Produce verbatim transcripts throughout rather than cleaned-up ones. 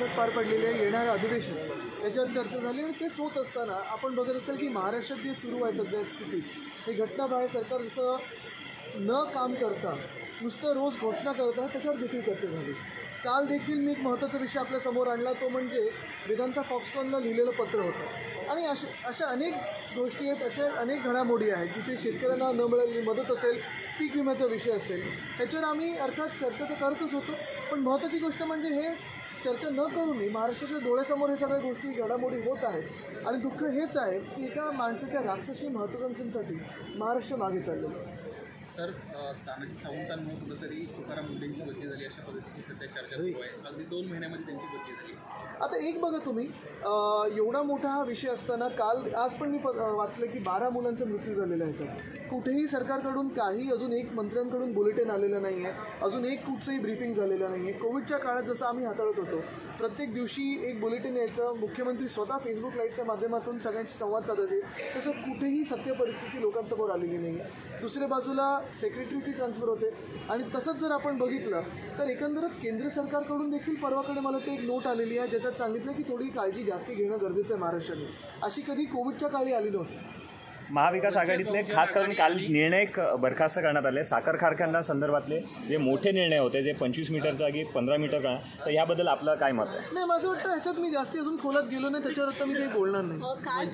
बैठक पार पडलेली आहे, येणारं अधिवेशन याच्यावर चर्चा झाली आणि तेच होत असताना आपण बघत असेल की महाराष्ट्रात जे सुरू आहे सध्या स्थिती ही घटनाबाह्य सरकार जसं न काम करता नुसतं रोज घोषणा करत आहे त्याच्यावर देखील चर्चा झाली। काल देखील मी एक महत्त्वाचा विषय आपल्यासमोर आणला, तो म्हणजे वेदांता फॉक्सकॉनला लिहिलेलं पत्र होतं आणि अशा अशा अनेक गोष्टी आहेत, अशा अनेक घडामोडी आहेत जिथे शेतकऱ्यांना न मिळालेली मदत असेल, पीक विम्याचा विषय असेल, ह्याच्यावर आम्ही अर्थात चर्चा तर करतच होतो। पण महत्त्वाची गोष्ट म्हणजे हे चर्चा न करूनही महाराष्ट्राच्या डोळ्यासमोर हे सगळ्या गोष्टी घडामोडी होत आहेत आणि दुःख हेच आहे की एका माणसाच्या राक्षसी महत्त्वाकांक्षांसाठी महाराष्ट्र मागे चाललेलं आहे। सर, तानाजी सावंतांमुळे कुठंतरी तुकाराम मुंढेंची बदली झाली अशा पद्धतीची सध्या चर्चा सुरू आहे। अगदी दोन महिन्यामध्ये त्यांची बदली झाली। आता एक बघा तुम्ही, एवढा मोठा हा विषय असताना काल आज पण मी वाचलं की बारा मुलांचा मृत्यू झालेला आहे। याचा कुठेही सरकारकडून काही अजून एक मंत्र्यांकडून बुलेटिन आलेलं नाही आहे, अजून एक कुठचंही ब्रीफिंग झालेलं नाही आहे। कोविडच्या काळात जसं आम्ही हाताळत होतो, प्रत्येक दिवशी एक बुलेटिन यायचं, मुख्यमंत्री स्वतः फेसबुक लाईव्हच्या माध्यमातून सगळ्यांशी संवाद साधायचे, तसं कुठेही सत्य परिस्थिती लोकांसमोर आलेली नाही आहे। दुसऱ्या बाजूला सेक्रेटरीची ट्रान्सफर होते आणि तसंच जर आपण बघितलं तर एकंदरच केंद्र सरकारकडून देखील परवाकडे मला ते एक नोट आलेली आहे ज्याच्यात सांगितलं की थोडी काळजी जास्ती घेणं गरजेचं आहे महाराष्ट्राने, अशी कधी कोविडच्या काळी आली नव्हती। महाविकास आघाडीतले खास करून काल निर्णय बरखास्त करण्यात आले साखर कारखान्या संदर्भातले जे मोठे निर्णय होते, जे पंचवीस मीटर जागी पंधरा मीटर का, तर याबद्दल आपलं काय मत आहे? नाही, माझं वाटतं ह्याच्यात मी जास्ती अजून खोलात गेलो नाही, त्याच्यावर आता मी काही बोलणार नाही।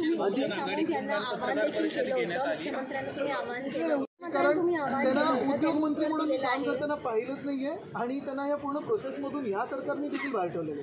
कारण त्यांना उद्योगमंत्री म्हणून काम करताना पाहिलंच नाहीये आणि त्यांना या पूर्ण प्रोसेसमधून ह्या सरकारने देखील बाहेर ठेवलेलं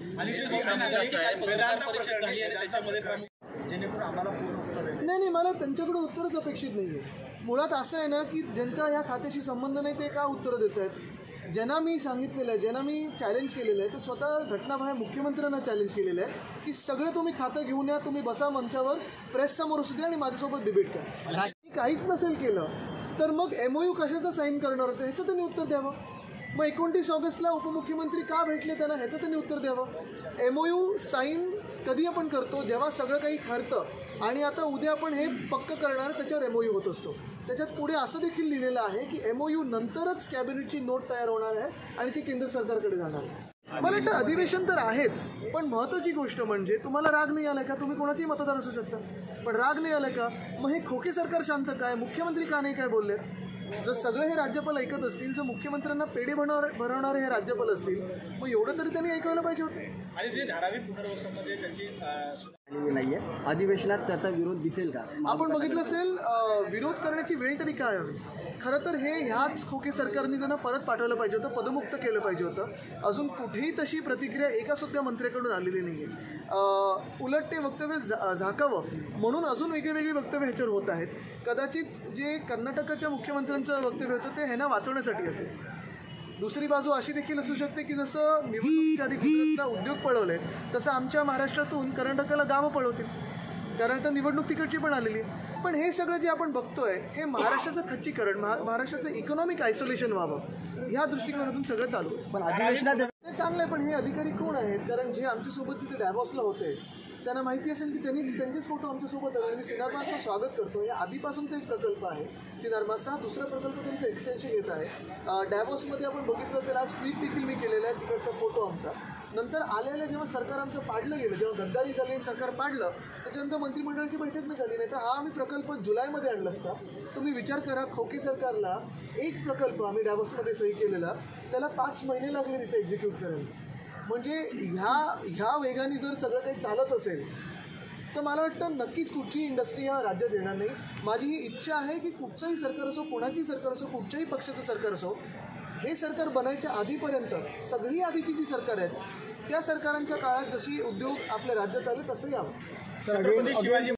नाही नाही मला त्यांच्याकडून उत्तरच अपेक्षित नाही आहे। मुळात असं आहे ना की ज्यांचा ह्या खात्याशी संबंध नाही ते का उत्तरं देत आहेत? ज्यांना मी सांगितलेलं आहे, ज्यांना मी चॅलेंज केलेलं आहे, तर स्वतः घटनाबाह्य मुख्यमंत्र्यांना चॅलेंज केलेलं आहे की सगळं तुम्ही खातं घेऊन या, तुम्ही बसा मंचावर, प्रेससमोर असू द्या आणि माझ्यासोबत डिबेट करा। काहीच नसेल केलं तर मग एमओयू कशाचं साईन करणार होतं ह्याचं त्यांनी उत्तर द्यावं। मग एकोणतीस ऑगस्टला उपमुख्यमंत्री का भेटले त्यांना ह्याचं त्यांनी उत्तर द्यावं। एमओयू साईन कधी आपण करतो जेव्हा सगळं काही ठरतं आणि आता उद्या आपण हे पक्क करणार त्याच्यावर एमओयू होत असतो। त्याच्यात पुढे असं देखील लिहिलेलं आहे की एमओयू नंतरच कॅबिनेटची नोट तयार होणार आहे आणि ती केंद्र सरकारकडे जाणार आहे। मला वाटतं अधिवेशन तर आहेच, पण महत्त्वाची गोष्ट म्हणजे तुम्हाला राग नाही आला का? तुम्ही कोणाचेही मतदार असू शकता, पण राग नाही आला का? मग हे खोके सरकार शांत काय? मुख्यमंत्री का नाही काय बोललेत? जर सगळे हे राज्यपाल ऐकत असतील, जर मुख्यमंत्र्यांना पेढे भरणार भरवणारे हे राज्यपाल असतील, मग एवढं तरी त्यांनी ऐकायला पाहिजे होते। आणि जे धारावी पुनर्वसनामध्ये त्याची नाहीये, अधिवेशनात त्याचा विरोध दिसेल का? आपण बघितलं असेल, विरोध करण्याची वेळ तरी काय हवी? खरं तर हे ह्याच खोके सरकारने त्यांना परत पाठवलं पाहिजे होतं, पदमुक्त केलं पाहिजे होतं। अजून कुठेही तशी प्रतिक्रिया एका सुद्धा मंत्र्याकडून आलेली नाही आहे। उलट ते वक्तव्य झा झाकावं म्हणून अजून वेगळी वेगळी वक्तव्य ह्याच्यावर होत आहेत। कदाचित जे कर्नाटकाच्या मुख्यमंत्र्यांचं वक्तव्य होतं ते ह्यांना वाचवण्यासाठी असेल। दुसरी बाजू अशी देखील असू शकते की जसं निवडणुकीच्या आधी गुजरातला उद्योग पळवले तसं आमच्या महाराष्ट्रातून कर्नाटकाला गावं पळवतील, कारण आता निवडणूक तिकडची पण आलेली आहे। पण हे सगळं जे आपण बघतोय हे महाराष्ट्राचं खच्चीकरण, महा महाराष्ट्राचं इकॉनॉमिक आयसोलेशन व्हावं ह्या दृष्टिकोनातून सगळं चालू आहे। पण अधिवेशनात ते चांगलं आहे, पण हे अधिकारी कोण आहेत? कारण जे आमच्यासोबत तिथे डॅव्हॉसला होते त्यांना माहिती असेल की त्यांनी त्यांचेच फोटो आमच्यासोबत आले। मी सिनारमासचं स्वागत करतो, या आधीपासूनचा एक प्रकल्प आहे सिनारमासचा, दुसरा प्रकल्प त्यांचं एक्सटेन्शन येत आहे। डॅव्हॉसमध्ये आपण बघितलं असेल, आज ट्विट देखील मी केलेला आहे तिकडचा फोटो आमचा। नंतर आलेल्या जेव्हा सरकार आमचं पाडलं गेलं, जेव्हा गद्दारी झाली आणि सरकार पाडलं, त्याच्यानंतर मंत्रिमंडळाची बैठक नाही झाली, नाही तर हा आम्ही प्रकल्प जुलैमध्ये आणला असता। तुम्ही विचार करा, खोके सरकारला एक प्रकल्प आम्ही डॅव्हॉसमध्ये सही केलेला, त्याला पाच महिने लागले तिथे एक्झिक्यूट करायला। म्हणजे ह्या ह्या वेगाने जर सगळं काही चालत असेल तर मला वाटतं नक्कीच कुठची इंडस्ट्री या राज्यात येणार नाही। माझी ही इच्छा आहे की कुठचंही सरकार असो, कोणाचंही सरकार असो, कुठच्याही पक्षाचं सरकार असो, हे सरकार बनायच्या आधीपर्यंत सगळी आधीची जी सरकार आहेत त्या सरकारांच्या काळात जशी उद्योग आपल्या राज्यात आले तसंही यावं। छत्रपती शिवाजी